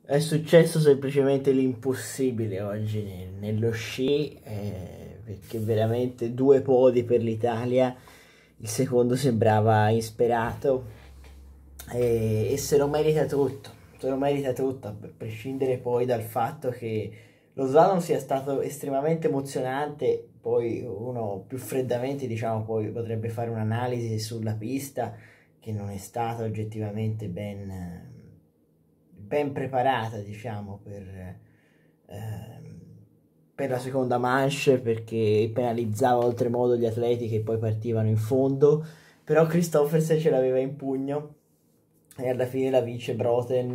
È successo semplicemente l'impossibile oggi nello sci, perché veramente due podi per l'Italia, il secondo sembrava insperato e se lo merita tutto, a prescindere poi dal fatto che lo slalom sia stato estremamente emozionante. Poi uno più freddamente, diciamo, poi potrebbe fare un'analisi sulla pista che non è stata oggettivamente ben preparata, diciamo, per la seconda manche, perché penalizzava oltremodo gli atleti che poi partivano in fondo. Però Christophersen ce l'aveva in pugno e alla fine la vince Broten,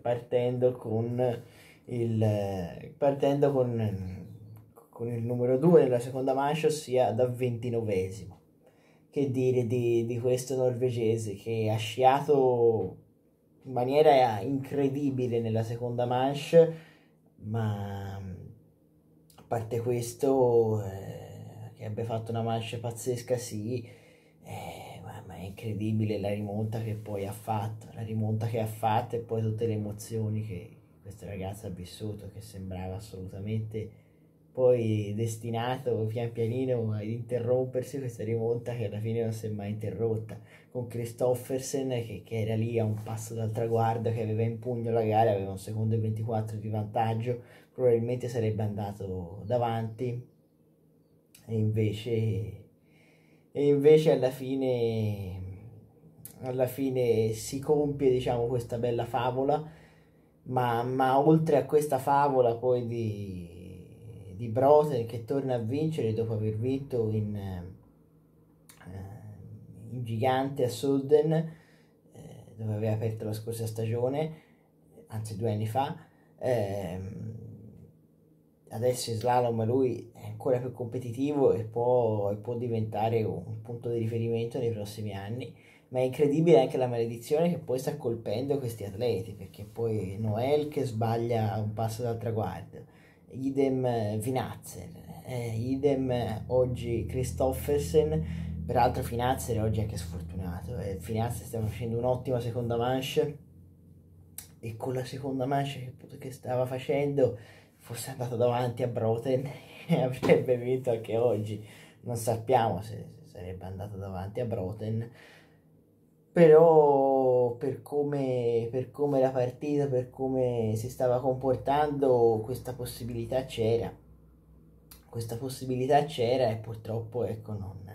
partendo con il numero 2 nella seconda manche, ossia da 29esimo. Che dire di questo norvegese che ha sciato in maniera incredibile nella seconda manche, ma a parte questo, che abbia fatto una manche pazzesca, sì, ma è incredibile la rimonta che poi ha fatto, la rimonta che ha fatto e poi tutte le emozioni che questa ragazza ha vissuto, che sembrava assolutamente poi destinato pian pianino ad interrompersi, questa rimonta che alla fine non si è mai interrotta, con Christophersen che era lì a un passo dal traguardo, che aveva in pugno la gara, aveva 1 secondo e 24 di vantaggio, probabilmente sarebbe andato davanti e invece alla fine si compie, diciamo, questa bella favola, ma oltre a questa favola poi di Broten che torna a vincere dopo aver vinto in gigante a Sölden, dove aveva aperto la scorsa stagione, anzi 2 anni fa. Adesso in slalom lui è ancora più competitivo e può diventare un punto di riferimento nei prossimi anni. Ma è incredibile anche la maledizione che poi sta colpendo questi atleti, perché poi Noel che sbaglia un passo dal traguardo, idem Vinazzer, idem oggi Christophersen. Peraltro Finazzer oggi è anche sfortunato, Finazzer stava facendo un'ottima seconda manche e con la seconda manche che stava facendo fosse andato davanti a Broten e avrebbe vinto anche oggi. Non sappiamo se sarebbe andato davanti a Broten, però per come la partita, per come si stava comportando, questa possibilità c'era e purtroppo ecco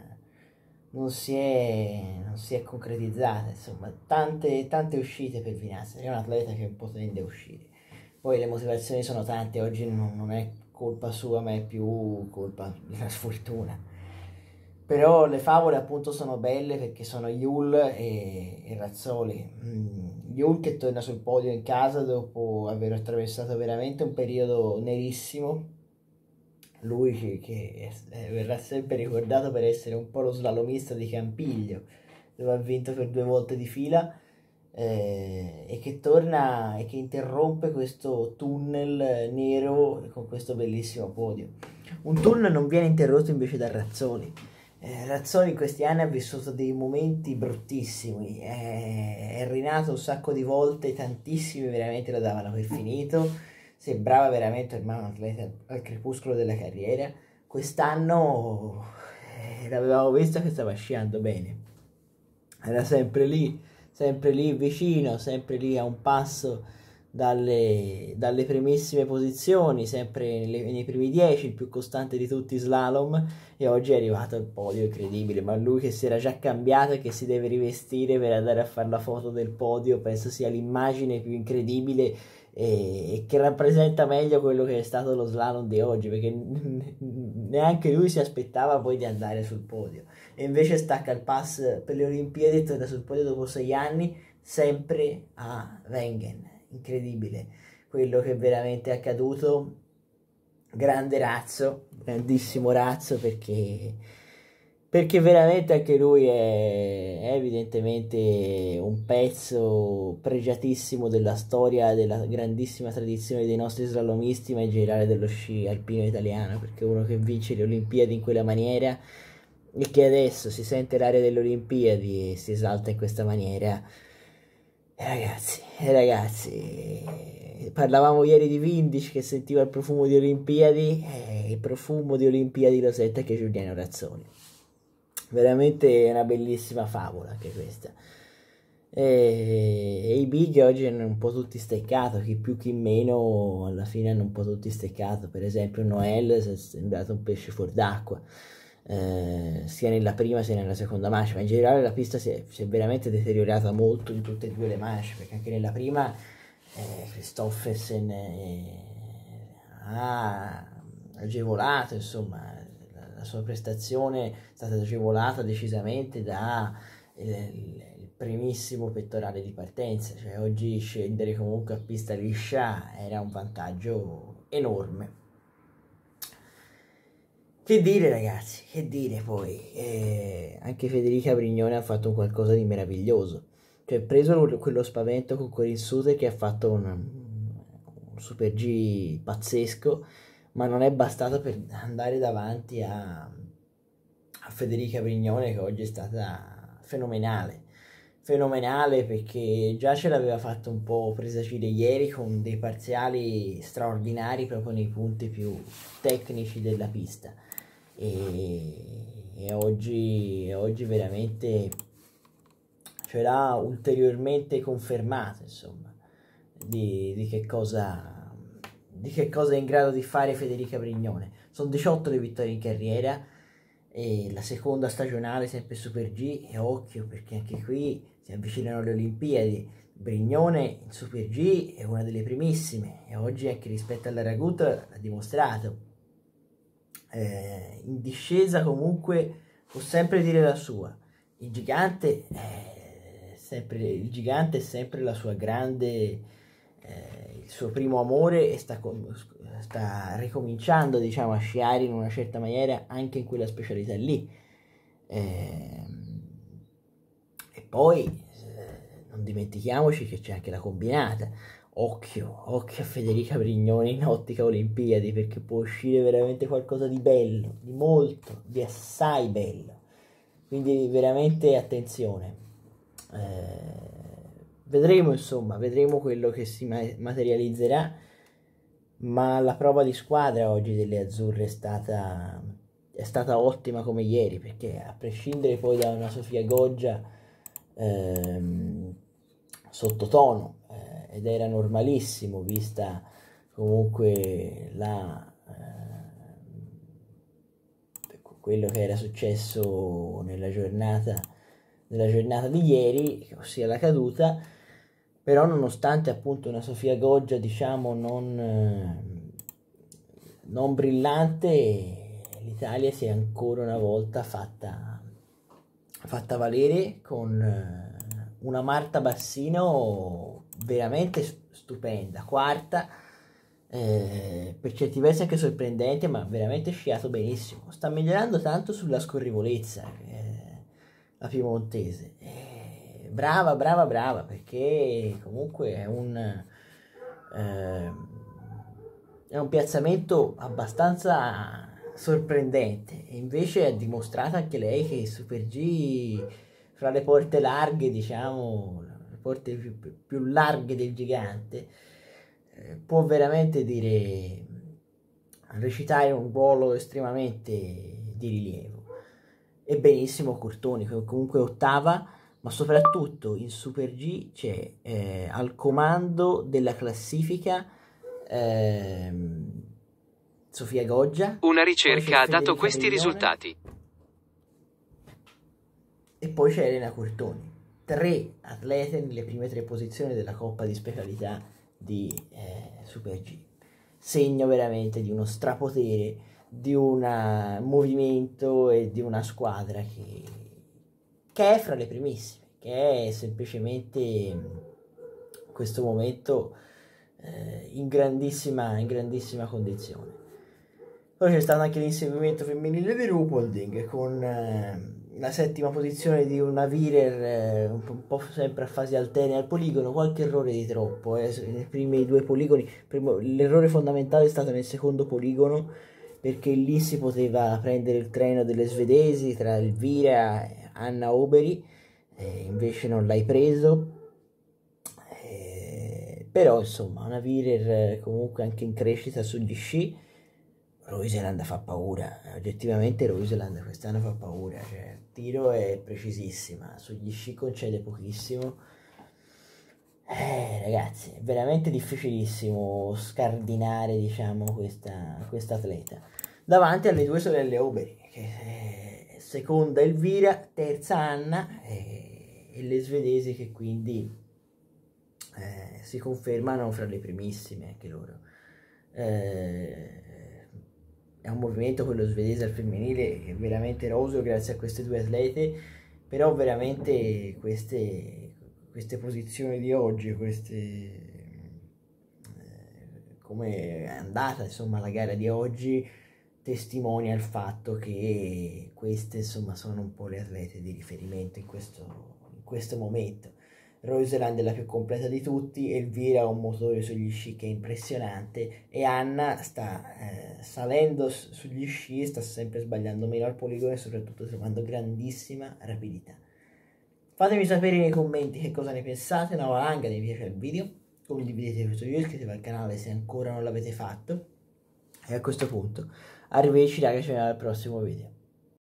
non si è concretizzata. Insomma, tante uscite per Vinassi, è un atleta che un po' tende a uscire, poi le motivazioni sono tante, oggi non è colpa sua ma è più colpa della sfortuna. Però le favole appunto sono belle perché sono Yul e Razzoli. Yul che torna sul podio in casa dopo aver attraversato veramente un periodo nerissimo. Lui che verrà sempre ricordato per essere un po' lo slalomista di Campiglio, dove ha vinto per 2 volte di fila, e che torna e che interrompe questo tunnel nero con questo bellissimo podio. Un tunnel non viene interrotto invece da Razzoli. Razzoli in questi anni ha vissuto dei momenti bruttissimi, è rinato un sacco di volte, tantissimi veramente lo davano per finito, sembrava veramente ormai un atleta al crepuscolo della carriera. Quest'anno l'avevamo visto che stava sciando bene, era sempre lì vicino, sempre lì a un passo dalle primissime posizioni, sempre nei primi 10, il più costante di tutti slalom, e oggi è arrivato al podio, incredibile. Ma lui che si era già cambiato e che si deve rivestire per andare a fare la foto del podio, penso sia l'immagine più incredibile e che rappresenta meglio quello che è stato lo slalom di oggi, perché neanche lui si aspettava poi di andare sul podio e invece stacca il pass per le Olimpiadi e torna sul podio dopo 6 anni, sempre a Wengen. Incredibile quello che veramente è accaduto. Grande Razzo, grandissimo Razzo, perché veramente anche lui è evidentemente un pezzo pregiatissimo della storia, della grandissima tradizione dei nostri slalomisti, ma in generale dello sci alpino italiano, perché uno che vince le Olimpiadi in quella maniera e che adesso si sente l'aria delle Olimpiadi e si esalta in questa maniera, ragazzi, Parlavamo ieri di Vindic che sentiva il profumo di Olimpiadi, il profumo di Olimpiadi lo sente anche Giuliano Razzoli. Veramente una bellissima favola anche questa. E i big oggi hanno un po' tutti steccato, chi più chi meno, alla fine hanno un po' tutti steccato. Per esempio Noel è sembrato un pesce fuor d'acqua, sia nella prima sia nella seconda manche, ma in generale la pista si è veramente deteriorata molto in tutte e due le manche, perché anche nella prima Christoffersen ha agevolato, insomma, la sua prestazione è stata agevolata decisamente da il primissimo pettorale di partenza, cioè oggi scendere comunque a pista liscia era un vantaggio enorme. Che dire ragazzi, che dire poi, anche Federica Brignone ha fatto qualcosa di meraviglioso, cioè preso quello spavento con Corinne Suter che ha fatto un Super G pazzesco, ma non è bastato per andare davanti a Federica Brignone, che oggi è stata fenomenale perché già ce l'aveva fatto un po' presagire ieri con dei parziali straordinari proprio nei punti più tecnici della pista, e oggi veramente ce l'ha ulteriormente confermato, insomma, di che cosa è in grado di fare Federica Brignone. Sono 18 le vittorie in carriera, e la seconda stagionale sempre Super G, e occhio perché anche qui si avvicinano le Olimpiadi. Brignone in Super G è una delle primissime, e oggi anche rispetto alla Ragut l'ha dimostrato. In discesa comunque può sempre dire la sua. Il gigante è sempre la sua grande, il suo primo amore, e sta ricominciando, diciamo, a sciare in una certa maniera anche in quella specialità lì. E poi non dimentichiamoci che c'è anche la combinata. Occhio a Federica Brignone in ottica Olimpiadi, perché può uscire veramente qualcosa di bello, di molto, di assai bello. Quindi veramente attenzione. Vedremo quello che si materializzerà, ma la prova di squadra oggi delle azzurre è stata ottima come ieri, perché a prescindere poi da una Sofia Goggia sottotono, ed era normalissimo vista comunque quello che era successo nella giornata di ieri, ossia la caduta. Però nonostante appunto una Sofia Goggia, diciamo, non brillante, l'Italia si è ancora una volta fatta valere con una Marta Bassino veramente stupenda, quarta, per certi versi anche sorprendente, ma veramente sciato benissimo. Sta migliorando tanto sulla scorrivolezza, la piemontese. Brava, perché comunque è un piazzamento abbastanza sorprendente, e invece ha dimostrato anche lei che Super G, fra le porte larghe, diciamo, le porte più larghe del gigante, può veramente recitare un ruolo estremamente di rilievo. E benissimo Curtoni, che comunque ottava, ma soprattutto in Super G c'è al comando della classifica Sofia Goggia. Una ricerca ha dato questi risultati. E poi c'è Elena Curtoni. 3 atlete nelle prime 3 posizioni della Coppa di Specialità di Super G. Segno veramente di uno strapotere, di un movimento e di una squadra che è fra le primissime, che è semplicemente in questo momento in grandissima condizione. Poi c'è stato anche l'inseguimento femminile di Ruhpolding con la 7ª posizione di una Virer un po' sempre a fasi alterne al poligono, qualche errore di troppo nei primi 2 poligoni. L'errore fondamentale è stato nel secondo poligono, perché lì si poteva prendere il treno delle svedesi tra Elvira e Anna Oberi, invece non l'hai preso. Però insomma una Virer comunque anche in crescita sugli sci. Roiseland fa paura, oggettivamente Roiseland quest'anno fa paura, cioè il tiro è precisissima, sugli sci concede pochissimo. Ragazzi, è veramente difficilissimo scardinare, diciamo, questa atleta. Davanti alle due sorelle Oberi, che seconda Elvira, terza Anna e le svedesi che quindi si confermano fra le primissime anche loro. È un movimento quello svedese al femminile che è veramente roseo grazie a queste due atlete, però veramente queste posizioni di oggi, come è andata insomma la gara di oggi, testimonia il fatto che queste insomma sono un po' le atlete di riferimento in questo momento. Roiseland è la più completa di tutti, Elvira ha un motore sugli sci che è impressionante e Anna sta salendo sugli sci e sta sempre sbagliando meno al poligono e soprattutto trovando grandissima rapidità. Fatemi sapere nei commenti che cosa ne pensate, una valanga, se vi piace il video, condividete questo video, iscrivetevi al canale se ancora non l'avete fatto e a questo punto arrivederci raga, ci vediamo al prossimo video.